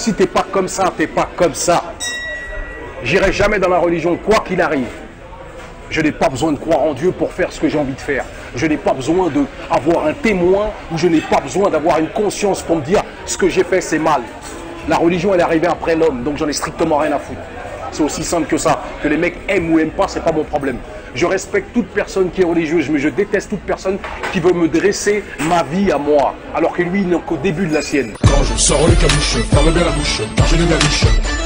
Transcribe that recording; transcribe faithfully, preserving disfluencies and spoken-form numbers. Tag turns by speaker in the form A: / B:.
A: si t'es pas comme ça, t'es pas comme ça. J'irai jamais dans la religion, quoi qu'il arrive. Je n'ai pas besoin de croire en Dieu pour faire ce que j'ai envie de faire. Je n'ai pas besoin d'avoir un témoin ou je n'ai pas besoin d'avoir une conscience pour me dire ce que j'ai fait c'est mal. La religion elle est arrivée après l'homme, donc j'en ai strictement rien à foutre. C'est aussi simple que ça. Que les mecs aiment ou aiment pas, c'est pas mon problème. Je respecte toute personne qui est religieuse, mais je déteste toute personne qui veut me dresser ma vie à moi, alors que lui il n'est qu'au début de la sienne.
B: Quand je sors le cabuche, ferme bien la bouche, car j'ai des galiches.